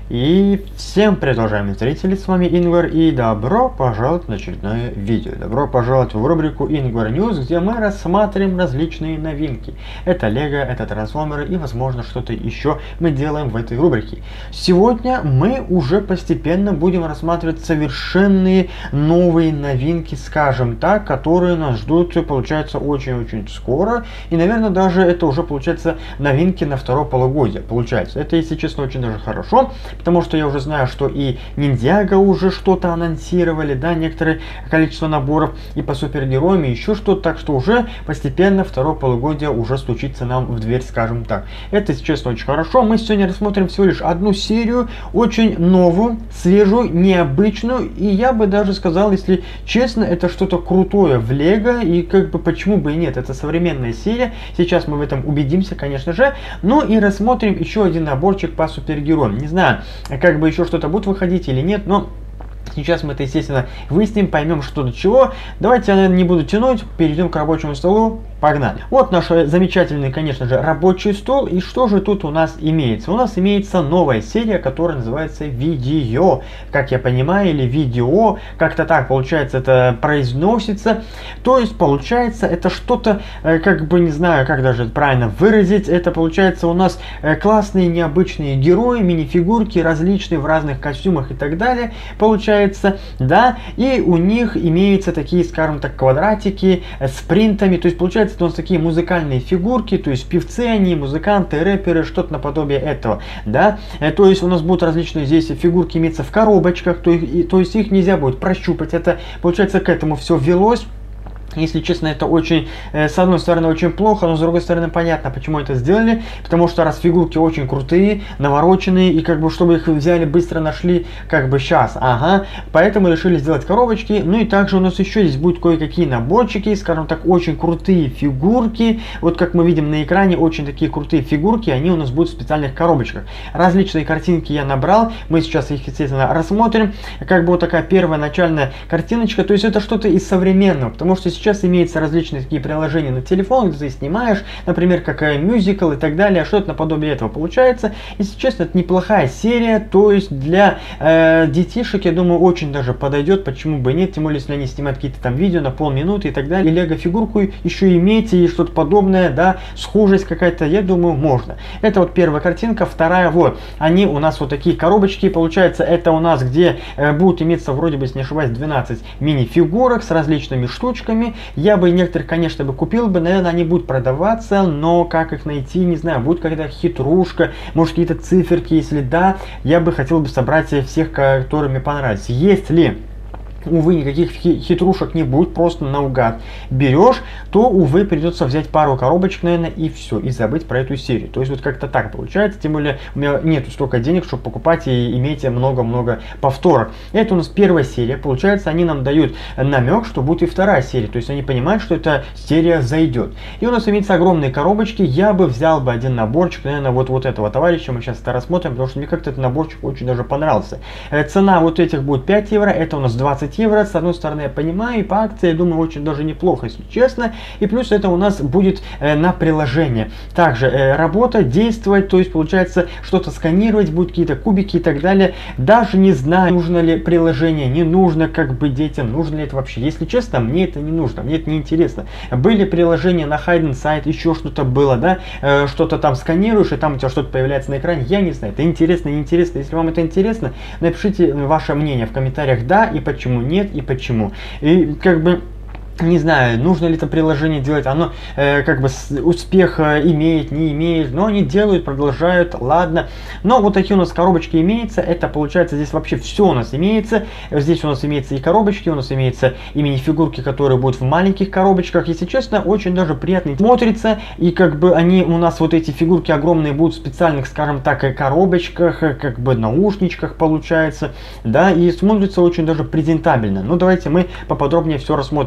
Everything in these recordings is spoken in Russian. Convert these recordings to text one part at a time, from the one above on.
И всем привет, уважаемые зрители, с вами Ингвар, и добро пожаловать на очередное видео. Добро пожаловать в рубрику Ingvar News, где мы рассматриваем различные новинки. Это Лего, это трансформеры и, возможно, что-то еще мы делаем в этой рубрике. Сегодня мы уже постепенно будем рассматривать совершенные новые новинки, скажем так, которые нас ждут, получается, очень-очень скоро. И, наверное, даже это уже, получается, новинки на второе полугодие. Получается, это, если честно, очень даже хорошо. Потому что я уже знаю, что и Ниндзяго уже что-то анонсировали, да, некоторое количество наборов, и по супергероям, и еще что-то, так что уже постепенно второе полугодие уже стучится нам в дверь, скажем так. Это, если честно, очень хорошо. Мы сегодня рассмотрим всего лишь одну серию, очень новую, свежую, необычную, и я бы даже сказал, если честно, это что-то крутое в Лего, и как бы почему бы и нет, это современная серия, сейчас мы в этом убедимся, конечно же, ну и рассмотрим еще один наборчик по супергероям. Не знаю, как бы еще что-то будет выходить или нет, но сейчас мы это, естественно, выясним, поймем, что до чего. Давайте я, наверное, не буду тянуть, перейдем к рабочему столу. Погнали. Вот наш замечательный, конечно же, рабочий стол. И что же тут у нас имеется? У нас имеется новая серия, которая называется Видео. Как я понимаю, или Видео. Как-то так, получается, это произносится. То есть, получается, это что-то, как бы, не знаю, как даже правильно выразить. Это, получается, у нас классные, необычные герои, минифигурки, различные в разных костюмах и так далее. Получается, да. И у них имеются такие, скажем так, квадратики с принтами. То есть, получается, это у нас такие музыкальные фигурки, то есть певцы они, музыканты, рэперы, что-то наподобие этого, да, то есть у нас будут различные здесь фигурки иметься в коробочках, то есть их нельзя будет прощупать, это, получается, к этому все велось. Если честно, это очень, с одной стороны, очень плохо, но с другой стороны, понятно, почему это сделали. Потому что раз фигурки очень крутые, навороченные, и как бы, чтобы их взяли, быстро нашли, как бы сейчас, ага. Поэтому решили сделать коробочки. Ну и также у нас еще здесь будут кое-какие наборчики, скажем так, очень крутые фигурки. Вот как мы видим на экране, очень такие крутые фигурки, они у нас будут в специальных коробочках. Различные картинки я набрал, мы сейчас их, естественно, рассмотрим. Как бы вот такая первая начальная картиночка, то есть это что-то из современного, потому что сейчас имеются различные такие приложения на телефон, где ты снимаешь, например, как мюзикл и так далее, что-то наподобие этого получается. Если честно, это неплохая серия, то есть для детишек, я думаю, очень даже подойдет, почему бы нет, тем более, если они снимают какие-то там видео на полминуты и так далее. И лего-фигурку еще иметь и что-то подобное, да, схожесть какая-то, я думаю, можно. Это вот первая картинка, вторая, вот, они у нас вот такие коробочки, получается, это у нас, где будут иметься, вроде бы, если не ошибаюсь, 12 мини-фигурок с различными штучками. Я бы некоторых, конечно, бы купил бы, наверное, они будут продаваться, но как их найти, не знаю, будет какая-то хитрушка, может какие-то циферки, если да, я бы хотел бы собрать всех, которые мне понравятся. Если увы, никаких хитрушек не будет, просто наугад берешь, то, увы, придется взять пару коробочек, наверное, и все, и забыть про эту серию. То есть вот как-то так получается, тем более у меня нету столько денег, чтобы покупать и иметь много-много повторок. Это у нас первая серия, получается, они нам дают намек, что будет и вторая серия, то есть они понимают, что эта серия зайдет. И у нас имеются огромные коробочки, я бы взял бы один наборчик, наверное, вот этого товарища, мы сейчас это рассмотрим, потому что мне как-то этот наборчик очень даже понравился. Цена вот этих будет 5 евро, это у нас 20 евро, с одной стороны, я понимаю, и по акции, я думаю, очень даже неплохо, если честно, и плюс это у нас будет на приложение. Также работа, действовать, то есть получается что-то сканировать, будут какие-то кубики и так далее. Даже не знаю, нужно ли приложение, не нужно, как бы детям, нужно ли это вообще. Если честно, мне это не нужно, мне это не интересно. Были приложения на Hidden Site, еще что-то было, да, что-то там сканируешь, и там у тебя что-то появляется на экране, я не знаю, это интересно, не интересно. Если вам это интересно, напишите ваше мнение в комментариях, да, и почему нет, и почему. И как бы не знаю, нужно ли это приложение делать, оно как бы успех имеет, не имеет, но они делают, продолжают, ладно. Но вот такие у нас коробочки имеются, это получается здесь вообще все у нас имеется. Здесь у нас имеются и коробочки, у нас имеются и мини-фигурки, которые будут в маленьких коробочках. Если честно, очень даже приятно смотрится, и как бы они у нас, вот эти фигурки огромные, будут в специальных, скажем так, коробочках, как бы наушничках получается, да, и смотрится очень даже презентабельно. Ну давайте мы поподробнее все рассмотрим. Вот такой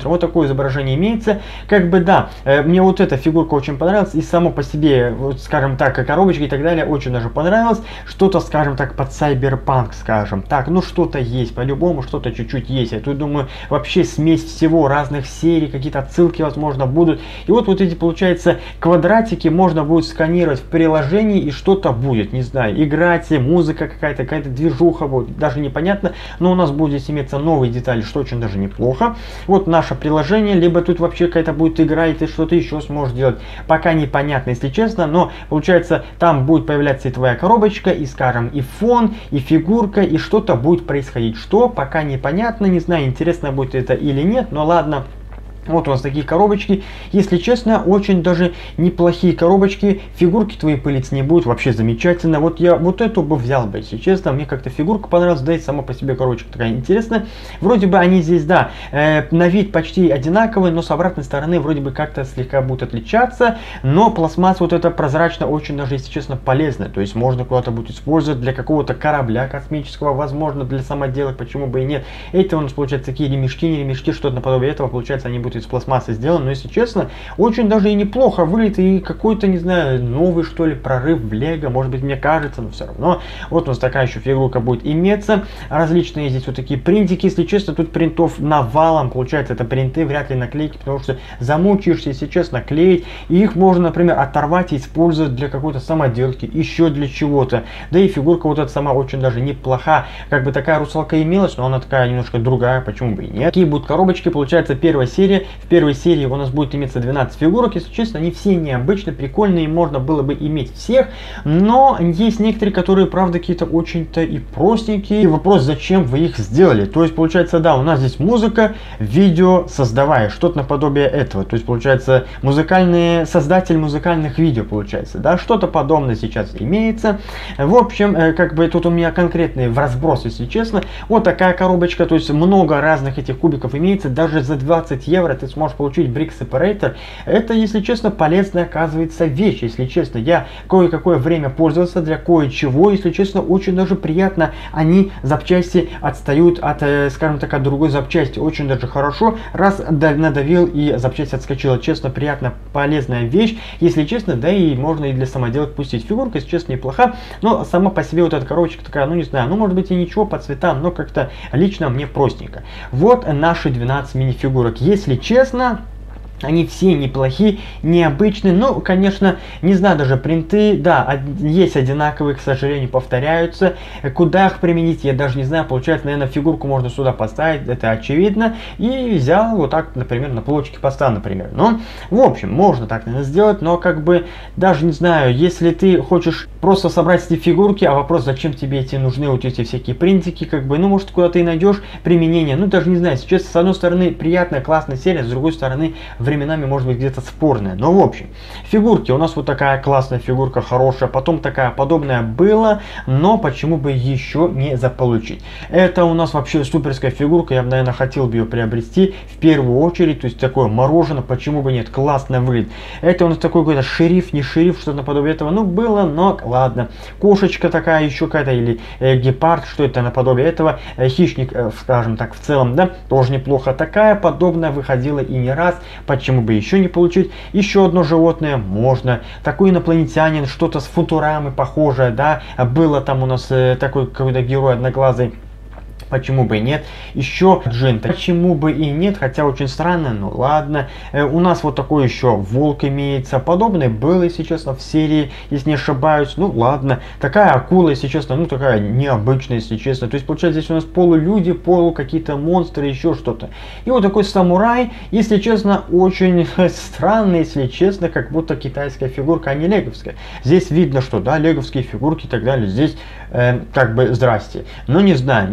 такое изображение имеется. Как бы да, мне вот эта фигурка очень понравилась, и само по себе, вот, скажем так, коробочка и так далее очень даже понравилось. Что-то, скажем так, под Cyberpunk, скажем так, ну что-то есть, по-любому что-то чуть-чуть есть. Я тут думаю, вообще смесь всего, разных серий, какие-то отсылки, возможно, будут. И вот эти, получается, квадратики можно будет сканировать в приложении, и что-то будет, не знаю, играть, музыка какая-то движуха будет, даже непонятно, но у нас будет здесь иметься новые детали, что очень даже неплохо. Вот наше приложение, либо тут вообще какая-то будет игра, и ты что-то еще сможешь делать, пока непонятно, если честно, но получается, там будет появляться и твоя коробочка, и, скажем, и фон, и фигурка, и что-то будет происходить, что пока непонятно, не знаю, интересно будет это или нет, но ладно. Вот у нас такие коробочки. Если честно, очень даже неплохие коробочки. Фигурки твои пылиться не будут. Вообще замечательно. Вот я вот эту бы взял бы, если честно. Мне как-то фигурка понравилась. Да и сама по себе коробочка такая интересная. Вроде бы они здесь, да, на вид почти одинаковые, но с обратной стороны вроде бы как-то слегка будут отличаться. Но пластмасса вот эта прозрачная очень даже, если честно, полезная. То есть можно куда-то будет использовать для какого-то корабля космического. Возможно, для самоделок. Почему бы и нет. Это у нас получается такие ремешки, не ремешки, что-то наподобие этого. Получается, они будут из пластмассы сделан, но если честно, очень даже и неплохо выглядит, и какой-то, не знаю, новый что ли прорыв в Лего, может быть, мне кажется, но все равно. Вот у нас такая еще фигурка будет иметься, различные здесь вот такие принтики, если честно, тут принтов навалом, получается, это принты, вряд ли наклейки, потому что замучаешься, если честно, клеить, и их можно, например, оторвать и использовать для какой-то самоделки, еще для чего-то, да и фигурка вот эта сама очень даже неплоха, как бы такая русалка имелась, но она такая немножко другая, почему бы и нет. Такие будут коробочки, получается, первая серия. В первой серии у нас будет иметься 12 фигурок, если честно, они все необычные, прикольные, можно было бы иметь всех, но есть некоторые, которые, правда, какие-то очень-то и простенькие, и вопрос, зачем вы их сделали, то есть, получается, да, у нас здесь музыка, видео создавая, что-то наподобие этого, то есть, получается, создатель музыкальных видео, получается, да, что-то подобное сейчас имеется, в общем, как бы тут у меня конкретный в разброс, если честно, вот такая коробочка, то есть, много разных этих кубиков имеется, даже за 20 евро ты сможешь получить Brick Separator. Это, если честно, полезная оказывается вещь. Если честно, я кое-какое время пользовался для кое-чего. Если честно, очень даже приятно. Они, запчасти, отстают от, скажем так, от другой запчасти. Очень даже хорошо. Раз надавил и запчасть отскочила. Честно, приятно, полезная вещь. Если честно, да и можно и для самоделок пустить. Фигурка, если честно, неплоха. Но сама по себе вот эта коробочка такая, ну не знаю, ну может быть и ничего по цветам, но как-то лично мне простенько. Вот наши 12 мини-фигурок. Если честно, они все неплохие, необычные, ну, конечно, не знаю, даже принты, да, есть одинаковые, к сожалению, повторяются. Куда их применить, я даже не знаю, получается, наверное, фигурку можно сюда поставить, это очевидно. И взял вот так, например, на полочке поставил, например. Ну, в общем, можно так, наверное, сделать, но как бы, даже не знаю, если ты хочешь просто собрать эти фигурки, а вопрос, зачем тебе эти нужны вот эти всякие принтики, как бы, ну, может, куда ты найдешь применение, ну, даже не знаю, сейчас, с одной стороны, приятная, классная серия, с другой стороны, временами может быть где-то спорная. Но в общем, фигурки. У нас вот такая классная фигурка, хорошая. Потом такая подобная была, но почему бы еще не заполучить. Это у нас вообще суперская фигурка. Я бы, наверное, хотел бы ее приобрести в первую очередь. То есть такое мороженое, почему бы нет. Классно выглядит. Это у нас такой какой-то шериф, не шериф, что-то наподобие этого. Ну, было, но ладно. Кошечка такая еще какая-то, или гепард, что это наподобие этого. Хищник, скажем так, в целом, да, тоже неплохо. Такая подобная выходила и не раз. Почему бы еще не получить? Еще одно животное можно. Такой инопланетянин, что-то с Футурамой похожее, да. Было там у нас такой какой-то герой одноглазый. Почему бы и нет? Еще джин. Почему бы и нет? Хотя очень странно, ну ладно. У нас вот такой еще волк имеется. Подобное было, если честно, в серии, если не ошибаюсь. Ну ладно. Такая акула, если честно, ну такая необычная, если честно. То есть получается здесь у нас полулюди, полу какие-то монстры, еще что-то. И вот такой самурай, если честно, очень странный, если честно, как будто китайская фигурка, а не леговская. Здесь видно, что да, леговские фигурки и так далее. Здесь как бы здрасте. Но не знаю,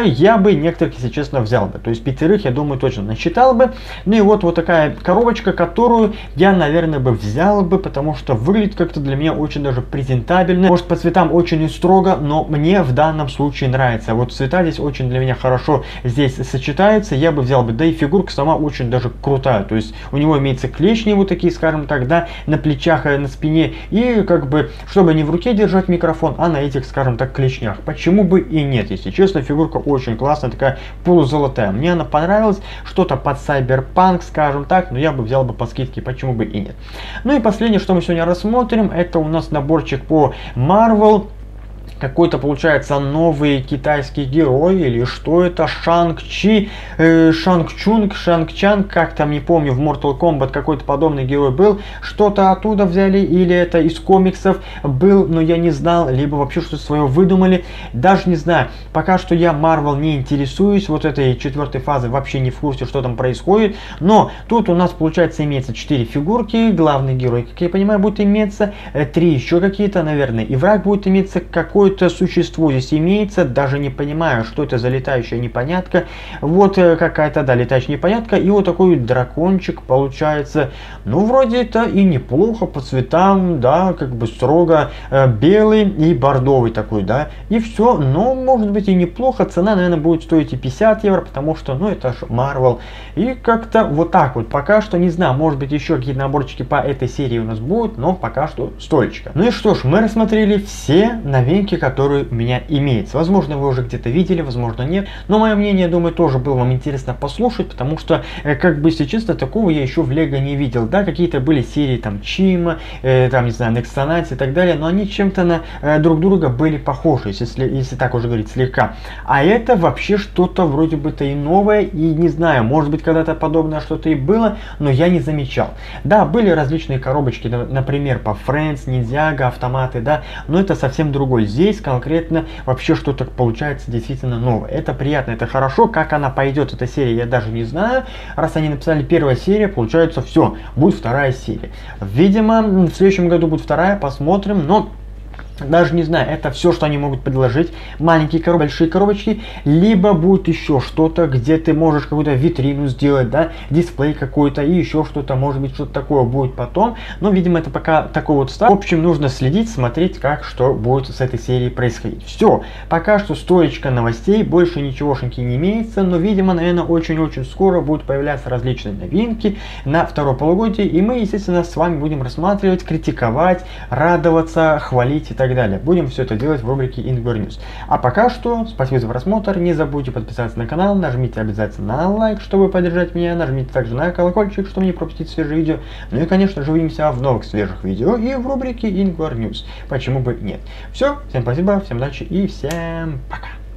я бы некоторых, если честно, взял бы. То есть 5, я думаю, точно насчитал бы. Ну и вот такая коробочка, которую я, наверное, бы взял бы, потому что выглядит как-то для меня очень даже презентабельно. Может, по цветам очень и строго, но мне в данном случае нравится. Вот цвета здесь очень для меня хорошо здесь сочетаются. Я бы взял бы. Да и фигурка сама очень даже крутая. То есть у него имеются клешни вот такие, скажем так, да, на плечах, на спине. И как бы, чтобы не в руке держать микрофон, а на этих, скажем так, клешнях. Почему бы и нет, если честно, фигурка коробка очень классная, такая полузолотая. Мне она понравилась, что-то под Cyberpunk, скажем так, но я бы взял бы по скидке, почему бы и нет. Ну и последнее, что мы сегодня рассмотрим, это у нас наборчик по Marvel. Какой-то, получается, новый китайский герой, или что это, Шанг-Чи, Шанг-Чанг, как там, не помню, в Mortal Kombat какой-то подобный герой был, что-то оттуда взяли, или это из комиксов был, но я не знал, либо вообще что-то свое выдумали, даже не знаю, пока что я Marvel не интересуюсь, вот этой четвертой фазы вообще не в курсе, что там происходит, но тут у нас, получается, имеется 4 фигурки, главный герой, как я понимаю, будет иметься, 3 еще какие-то, наверное, и враг будет иметься какой-то существо здесь имеется, даже не понимаю, что это за летающая непонятка. Вот какая-то, да, летающая непонятка. И вот такой дракончик получается. Ну, вроде это и неплохо по цветам, да, как бы строго белый и бордовый такой, да. И все, но может быть и неплохо. Цена, наверное, будет стоить и 50 евро, потому что, ну, это же Marvel. И как-то вот так вот. Пока что не знаю, может быть еще какие-то наборчики по этой серии у нас будут, но пока что стоечка. Ну и что ж, мы рассмотрели все новинки, который у меня имеется. Возможно, вы уже где-то видели, возможно, нет. Но мое мнение, думаю, тоже было вам интересно послушать, потому что, как бы, если честно, такого я еще в Лего не видел. Да, какие-то были серии там Чима, там, не знаю, Nextonaut и так далее, но они чем-то на друг друга были похожи, если так уже говорить, слегка. А это вообще что-то вроде бы-то и новое, и не знаю, может быть, когда-то подобное что-то и было, но я не замечал. Да, были различные коробочки, например, по Friends, Ninjago, автоматы, да, но это совсем другой. Здесь конкретно вообще что-то получается действительно новое. Это приятно, это хорошо. Как она пойдет, эта серия, я даже не знаю. Раз они написали первая серия, получается все, будет вторая серия. Видимо, в следующем году будет вторая, посмотрим, но даже не знаю, это все, что они могут предложить. Маленькие коробочки, большие коробочки, либо будет еще что-то, где ты можешь какую-то витрину сделать, да, дисплей какой-то и еще что-то, может быть, что-то такое будет потом. Но, видимо, это пока такой вот старт. В общем, нужно следить, смотреть, как, что будет с этой серией происходить. Все, пока что стоечка новостей, больше ничегошеньки не имеется, но, видимо, наверное, очень-очень скоро будут появляться различные новинки на второе полугодие, и мы, естественно, с вами будем рассматривать, критиковать, радоваться, хвалить и так далее. Будем все это делать в рубрике Ingvar News. А пока что, спасибо за просмотр, не забудьте подписаться на канал, нажмите обязательно на лайк, чтобы поддержать меня, нажмите также на колокольчик, чтобы не пропустить свежие видео. Ну и, конечно же, увидимся в новых свежих видео и в рубрике Ingvar News. Почему бы нет. Все, всем спасибо, всем удачи и всем пока.